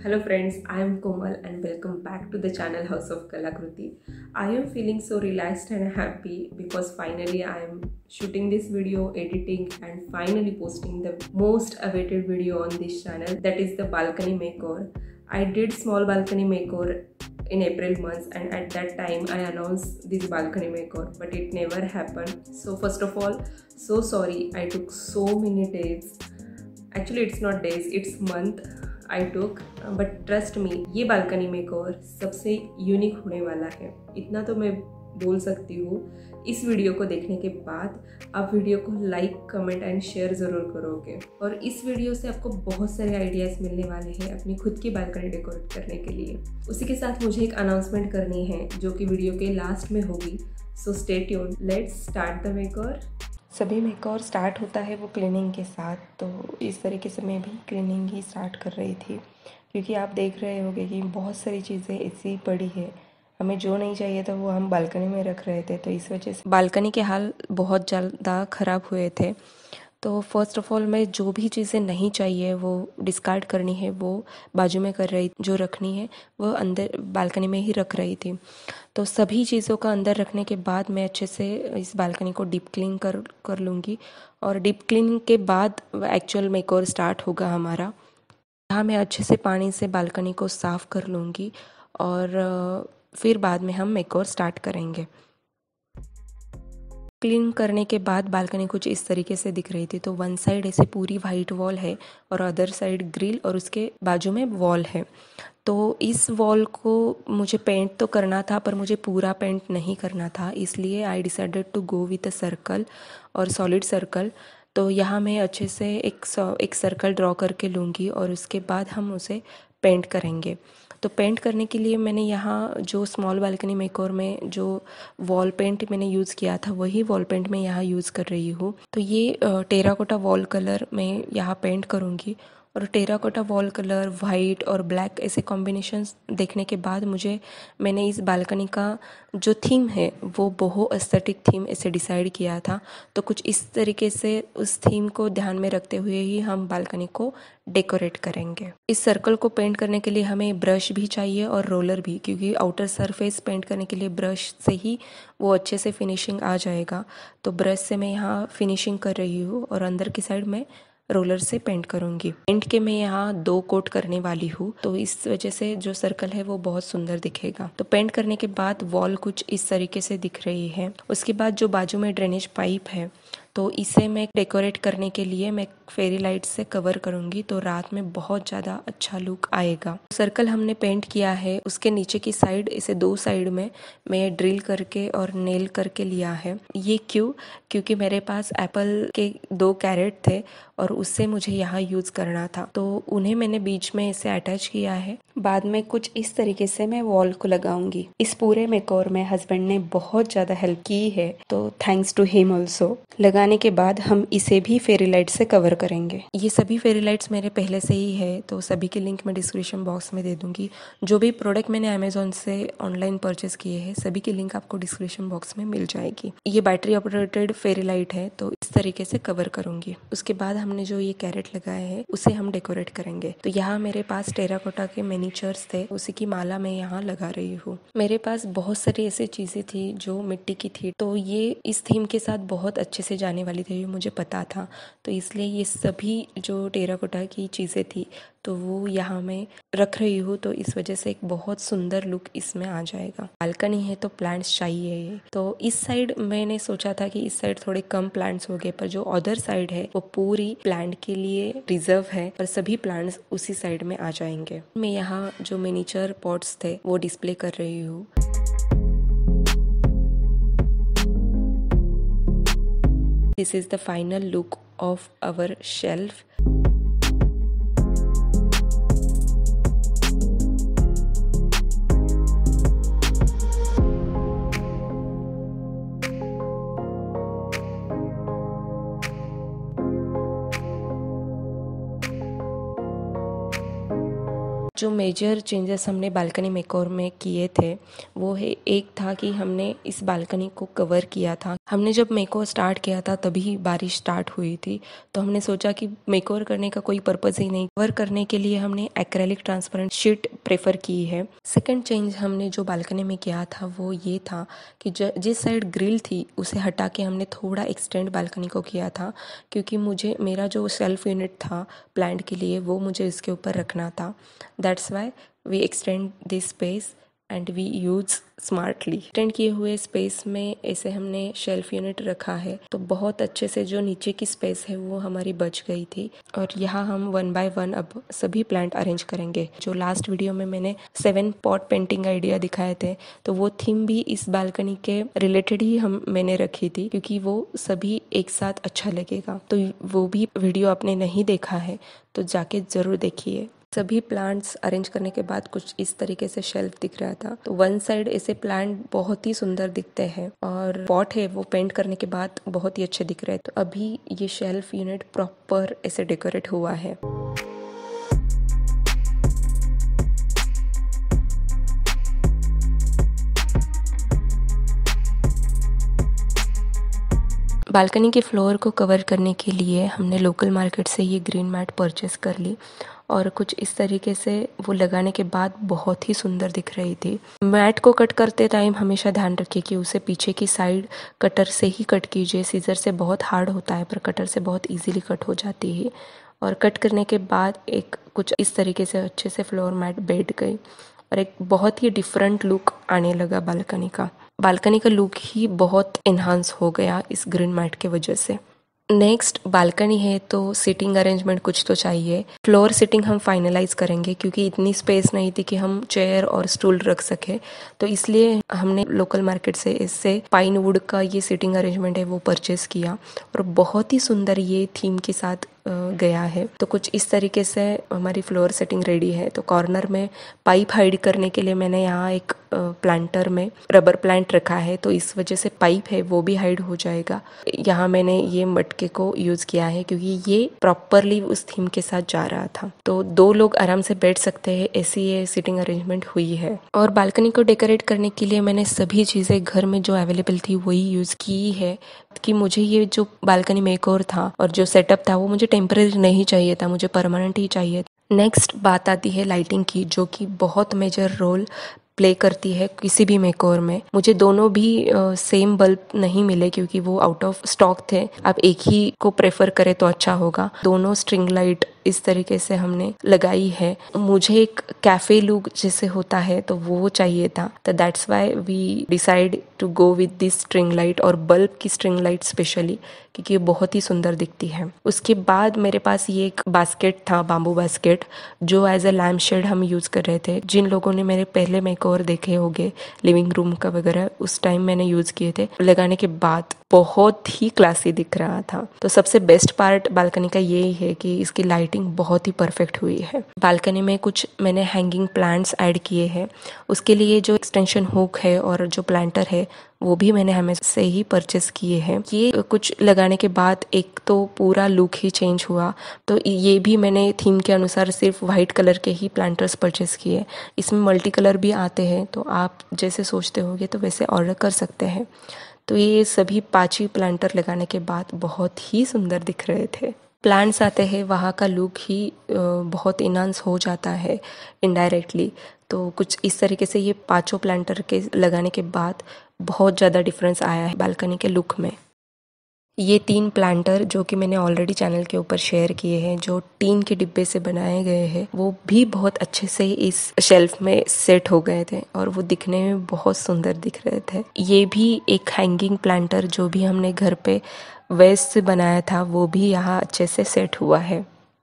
Hello friends, I am Komal and welcome back to the channel House of Kalakruti. I am feeling so relaxed and happy because finally I am shooting this video, editing and finally posting the most awaited video on this channel, that is the balcony makeover. I did small balcony makeover in April months and at that time I announced this balcony makeover, but it never happened. So first of all, so sorry I took so many days. Actually it's not days, it's month I took, but trust me ये balcony makeover सबसे unique होने वाला है, इतना तो मैं बोल सकती हूँ। इस वीडियो को देखने के बाद आप वीडियो को लाइक, कमेंट एंड शेयर ज़रूर करोगे और इस वीडियो से आपको बहुत सारे आइडियाज़ मिलने वाले हैं अपनी खुद की बालकनी डेकोरेट करने के लिए। उसी के साथ मुझे एक अनाउंसमेंट करनी है जो कि वीडियो के लास्ट में होगी, so stay tuned. Let's start the makeover. सभी मेकओवर स्टार्ट होता है वो क्लीनिंग के साथ, तो इस तरीके से मैं भी क्लीनिंग ही स्टार्ट कर रही थी क्योंकि आप देख रहे होंगे कि बहुत सारी चीज़ें ऐसी पड़ी है, हमें जो नहीं चाहिए था वो हम बालकनी में रख रहे थे, तो इस वजह से बालकनी के हाल बहुत ज़्यादा ख़राब हुए थे। तो फर्स्ट ऑफ ऑल मैं जो भी चीज़ें नहीं चाहिए वो डिस्कार्ड करनी है वो बाजू में कर रही, जो रखनी है वो अंदर बालकनी में ही रख रही थी। तो सभी चीज़ों का अंदर रखने के बाद मैं अच्छे से इस बालकनी को डीप क्लीन कर लूँगी और डीप क्लीनिंग के बाद एक्चुअल मेकओवर स्टार्ट होगा हमारा। यहाँ मैं अच्छे से पानी से बालकनी को साफ़ कर लूँगी और फिर बाद में हम मेकओवर स्टार्ट करेंगे। क्लीन करने के बाद बालकनी कुछ इस तरीके से दिख रही थी। तो वन साइड ऐसे पूरी वाइट वॉल है और अदर साइड ग्रिल और उसके बाजू में वॉल है। तो इस वॉल को मुझे पेंट तो करना था पर मुझे पूरा पेंट नहीं करना था, इसलिए I decided to go with a circle और सॉलिड सर्कल। तो यहाँ मैं अच्छे से एक सर्कल ड्रॉ करके लूँगी और उसके बाद हम उसे पेंट करेंगे। तो पेंट करने के लिए मैंने यहाँ जो स्मॉल बालकनी मेकओवर में जो वॉल पेंट मैंने यूज़ किया था वही वॉल पेंट मैं यहाँ यूज़ कर रही हूँ। तो ये टेराकोटा वॉल कलर मैं यहाँ पेंट करूँगी और टेराकोटा वॉल कलर, वाइट और ब्लैक ऐसे कॉम्बिनेशंस देखने के बाद मैंने इस बालकनी का जो थीम है वो बोहो एस्थेटिक थीम ऐसे डिसाइड किया था। तो कुछ इस तरीके से उस थीम को ध्यान में रखते हुए ही हम बालकनी को डेकोरेट करेंगे। इस सर्कल को पेंट करने के लिए हमें ब्रश भी चाहिए और रोलर भी, क्योंकि आउटर सरफेस पेंट करने के लिए ब्रश से ही वो अच्छे से फिनिशिंग आ जाएगा। तो ब्रश से मैं यहाँ फिनिशिंग कर रही हूँ और अंदर की साइड में रोलर से पेंट करूँगी। पेंट के मैं यहाँ 2 कोट करने वाली हूँ, तो इस वजह से जो सर्कल है वो बहुत सुंदर दिखेगा। तो पेंट करने के बाद वॉल कुछ इस तरीके से दिख रही है। उसके बाद जो बाजू में ड्रेनेज पाइप है तो इसे मैं डेकोरेट करने के लिए मैं फेरी लाइट से कवर करूँगी, तो रात में बहुत ज़्यादा अच्छा लुक आएगा। सर्कल हमने पेंट किया है, उसके नीचे की साइड इसे 2 साइड में मैं ड्रिल करके और नेल करके लिया है। ये क्योंकि मेरे पास एप्पल के 2 कैरेट थे और उससे मुझे यहाँ यूज़ करना था, तो उन्हें मैंने बीच में इसे अटैच किया है। बाद में कुछ इस तरीके से मैं वॉल को लगाऊंगी। इस पूरे मेकओवर में हस्बैंड ने बहुत ज़्यादा हेल्प की है, तो थैंक्स टू हिम ऑल्सो। लगाने के बाद हम इसे भी फेरी लाइट से कवर करेंगे। ये सभी फेरी लाइट्स मेरे पहले से ही है, तो सभी की लिंक मैं डिस्क्रिप्शन बॉक्स में दे दूंगी। जो भी प्रोडक्ट मैंने अमेजोन से ऑनलाइन परचेस किए हैं सभी की लिंक आपको डिस्क्रिप्शन बॉक्स में मिल जाएगी। ये बैटरी ऑपरेटेड फेरी लाइट है, तो इस तरीके से कवर करूंगी। उसके बाद हमने जो ये कैरेट लगाए हैं उसे हम डेकोरेट करेंगे। तो यहाँ मेरे पास टेराकोटा के मिनीचर्स थे, उसी की माला मैं यहाँ लगा रही हूँ। मेरे पास बहुत सारी ऐसी चीजें थी जो मिट्टी की थी, तो ये इस थीम के साथ बहुत अच्छे से जाने वाली थी, मुझे पता था। तो इसलिए ये सभी जो टेराकोटा की चीज़ें थी तो वो यहाँ मैं रख रही हूँ, तो इस वजह से एक बहुत सुंदर लुक इसमें आ जाएगा। बालकनी है तो प्लांट्स चाहिए, तो इस साइड मैंने सोचा था कि इस साइड थोड़े कम प्लांट्स हो गए, पर जो अदर साइड है वो पूरी प्लांट के लिए रिजर्व है और सभी प्लांट्स उसी साइड में आ जाएंगे। मैं यहाँ जो मिनीचर पॉट्स थे वो डिस्प्ले कर रही हूँ। This is the final look of our shelf. जो मेजर चेंजेस हमने बालकनी मेकओवर में किए थे वो है, एक था कि हमने इस बालकनी को कवर किया था हमने जब मेकओवर स्टार्ट किया था तभी बारिश स्टार्ट हुई थी, तो हमने सोचा कि मेकओवर करने का कोई पर्पज़ ही नहीं। कवर करने के लिए हमने एक्रेलिक ट्रांसपेरेंट शीट प्रेफर की है। सेकंड चेंज हमने जो बालकनी में किया था वो ये था कि जिस साइड ग्रिल थी उसे हटा के हमने थोड़ा एक्सटेंड बालकनी को किया था, क्योंकि मुझे मेरा जो सेल्फ यूनिट था प्लांट के लिए वो मुझे इसके ऊपर रखना था। That's why we extend this space and we use smartly. Extend किए हुए स्पेस में ऐसे हमने शेल्फ यूनिट रखा है, तो बहुत अच्छे से जो नीचे की स्पेस है वो हमारी बच गई थी। और यहाँ हम 1 बाय 1 अब सभी प्लांट अरेंज करेंगे। जो लास्ट वीडियो में मैंने 7 पॉट पेंटिंग आइडिया दिखाए थे, तो वो थीम भी इस बालकनी के रिलेटेड ही मैंने रखी थी, क्योंकि वो सभी एक साथ अच्छा लगेगा। तो वो भी वीडियो आपने नहीं देखा है तो जाके ज़रूर देखिए। सभी प्लांट्स अरेंज करने के बाद कुछ इस तरीके से शेल्फ दिख रहा था। तो वन साइड ऐसे प्लांट बहुत ही सुंदर दिखते हैं और पॉट है वो पेंट करने के बाद बहुत ही अच्छे दिख रहे हैं। तो अभी ये शेल्फ यूनिट प्रॉपर ऐसे डेकोरेट हुआ है। बालकनी के फ्लोर को कवर करने के लिए हमने लोकल मार्केट से ये ग्रीन मैट परचेस कर ली और कुछ इस तरीके से वो लगाने के बाद बहुत ही सुंदर दिख रही थी। मैट को कट करते टाइम हमेशा ध्यान रखिए कि उसे पीछे की साइड कटर से ही कट कीजिए। सीजर से बहुत हार्ड होता है पर कटर से बहुत इजीली कट हो जाती है। और कट करने के बाद एक कुछ इस तरीके से अच्छे से फ्लोर मैट बैठ गई और एक बहुत ही डिफरेंट लुक आने लगा बालकनी का। बालकनी का लुक ही बहुत एनहांस हो गया इस ग्रीन मैट के वजह से। नेक्स्ट बालकनी है तो सिटिंग अरेंजमेंट कुछ तो चाहिए। फ्लोर सिटिंग हम फाइनलाइज करेंगे क्योंकि इतनी स्पेस नहीं थी कि हम चेयर और स्टूल रख सके, तो इसलिए हमने लोकल मार्केट से इससे पाइन वुड का ये सिटिंग अरेंजमेंट है वो परचेस किया और बहुत ही सुंदर ये थीम के साथ गया है। तो कुछ इस तरीके से हमारी फ्लोर सेटिंग रेडी है। तो कॉर्नर में पाइप हाइड करने के लिए मैंने यहाँ एक प्लांटर में रबर प्लांट रखा है, तो इस वजह से पाइप है वो भी हाइड हो जाएगा। यहाँ मैंने ये मटके को यूज किया है क्योंकि ये प्रॉपरली उस थीम के साथ जा रहा था, तो 2 लोग आराम से बैठ सकते हैं, ऐसी ये सिटिंग अरेंजमेंट हुई है। और बालकनी को डेकोरेट करने के लिए मैंने सभी चीजें घर में जो अवेलेबल थी वही यूज की है कि मुझे ये जो बालकनी मेकओवर था और जो सेटअप था वो मुझे टेम्परेरी नहीं चाहिए था, मुझे परमानेंट ही चाहिए। नेक्स्ट बात आती है लाइटिंग की, जो कि बहुत मेजर रोल प्ले करती है किसी भी मेकओवर में। मुझे दोनों भी सेम बल्ब नहीं मिले क्योंकि वो आउट ऑफ स्टॉक थे। आप एक ही को प्रेफर करें तो अच्छा होगा। दोनों स्ट्रिंग लाइट इस तरीके से हमने लगाई है। मुझे एक कैफे लुक जैसे होता है तो वो चाहिए था, तो that's why we decide to go with this string light और बल्ब की स्ट्रिंग लाइट स्पेशली, क्योंकि ये बहुत ही सुंदर दिखती है। उसके बाद मेरे पास ये एक बास्केट था, बाम्बू बास्केट, जो एज अ लैम्प शेड हम यूज कर रहे थे। जिन लोगों ने मेरे पहले मेकओवर देखे होंगे लिविंग रूम का वगैरह, उस टाइम मैंने यूज किए थे। लगाने के बाद बहुत ही क्लासी दिख रहा था। तो सबसे बेस्ट पार्ट बालकनी का यही है कि इसकी लाइटिंग बहुत ही परफेक्ट हुई है। बालकनी में कुछ मैंने हैंगिंग प्लांट्स ऐड किए हैं। उसके लिए जो एक्सटेंशन हुक है और जो प्लांटर है वो भी मैंने हमें से ही परचेस किए हैं। ये कुछ लगाने के बाद एक तो पूरा लुक ही चेंज हुआ। तो ये भी मैंने थीम के अनुसार सिर्फ वाइट कलर के ही प्लांटर्स परचेस किए। इसमें मल्टी कलर भी आते हैं, तो आप जैसे सोचते होंगे तो वैसे ऑर्डर कर सकते हैं। तो ये सभी 5 ही प्लांटर लगाने के बाद बहुत ही सुंदर दिख रहे थे। प्लांट्स आते हैं वहाँ का लुक ही बहुत इनहांस हो जाता है इनडायरेक्टली। तो कुछ इस तरीके से ये 5 प्लांटर के लगाने के बाद बहुत ज़्यादा डिफरेंस आया है बालकनी के लुक में। ये 3 प्लांटर जो कि मैंने ऑलरेडी चैनल के ऊपर शेयर किए हैं, जो टीन के डिब्बे से बनाए गए हैं, वो भी बहुत अच्छे से इस शेल्फ में सेट हो गए थे और वो दिखने में बहुत सुंदर दिख रहे थे। ये भी एक हैंगिंग प्लांटर जो भी हमने घर पे वेस्ट से बनाया था वो भी यहाँ अच्छे से सेट हुआ है।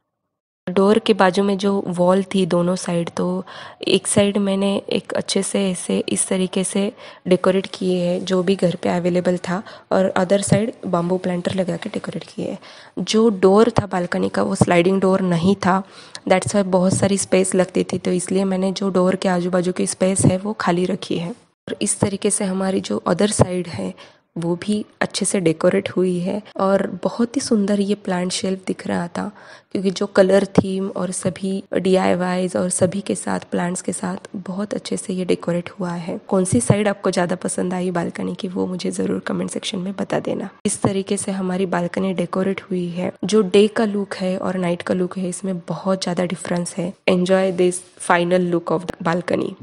डोर के बाजू में जो वॉल थी दोनों साइड, तो एक साइड मैंने एक अच्छे से ऐसे इस तरीके से डेकोरेट किए हैं जो भी घर पे अवेलेबल था, और अदर साइड बाम्बू प्लांटर लगा के डेकोरेट किए हैं। जो डोर था बालकनी का वो स्लाइडिंग डोर नहीं था, दैट्स वाई बहुत सारी स्पेस लगती थी, तो इसलिए मैंने जो डोर के आजू बाजू की स्पेस है वो खाली रखी है। और इस तरीके से हमारी जो अदर साइड है वो भी अच्छे से डेकोरेट हुई है और बहुत ही सुंदर ये प्लांट शेल्फ दिख रहा था, क्योंकि जो कलर थीम और सभी DIYs और सभी के साथ प्लांट्स के साथ बहुत अच्छे से ये डेकोरेट हुआ है। कौन सी साइड आपको ज़्यादा पसंद आई बालकनी की, वो मुझे ज़रूर कमेंट सेक्शन में बता देना। इस तरीके से हमारी बालकनी डेकोरेट हुई है। जो डे का लुक है और नाइट का लुक है, इसमें बहुत ज़्यादा डिफरेंस है। Enjoy this final look of balcony.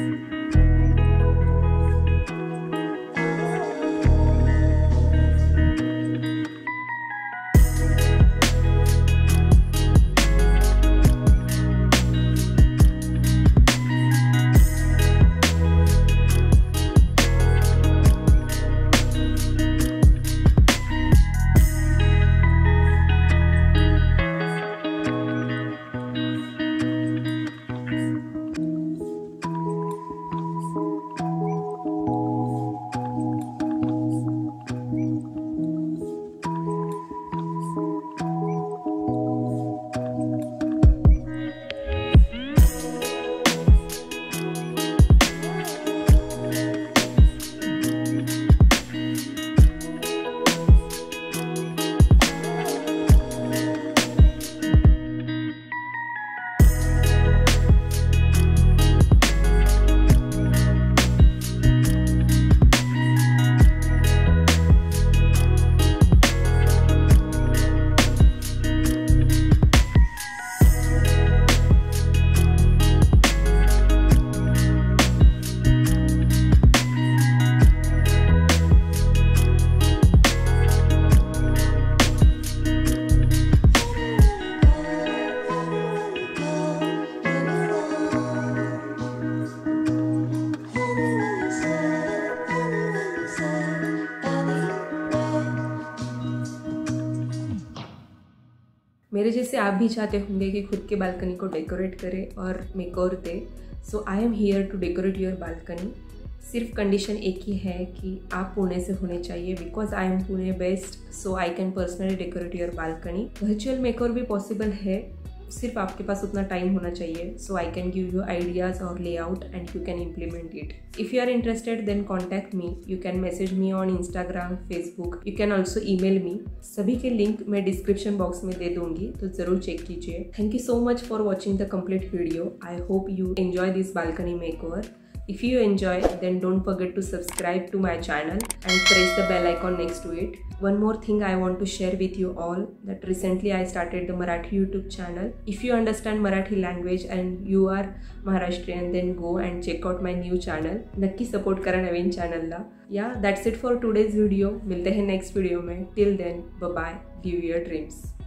मेरे जैसे आप भी चाहते होंगे कि खुद के बालकनी को डेकोरेट करें और मेकओवर दे, so I am here to decorate your balcony. सिर्फ कंडीशन एक ही है कि आप पुणे से होने चाहिए, because I am Pune based, so I can personally decorate your balcony. Virtual makeover भी पॉसिबल है, सिर्फ आपके पास उतना टाइम होना चाहिए। So I can give you ideas और layout and you can implement it. If you are interested then contact me. You can message me on Instagram, Facebook, you can also email me. सभी के link मैं description box में दे दूंगी, तो जरूर check कीजिए। Thank you so much for watching the complete video. I hope you enjoy this balcony makeover. If you enjoy, then don't forget to subscribe to my channel and press the bell icon next to it. One more thing I want to share with you all, that recently I started the Marathi YouTube channel. If you understand Marathi language and you are Maharashtrian, then go and check out my new channel. नक्की support करा नवीन channel La. Yeah, that's it for today's video. मिलते हैं next video में. Till then, bye bye. Live your dreams.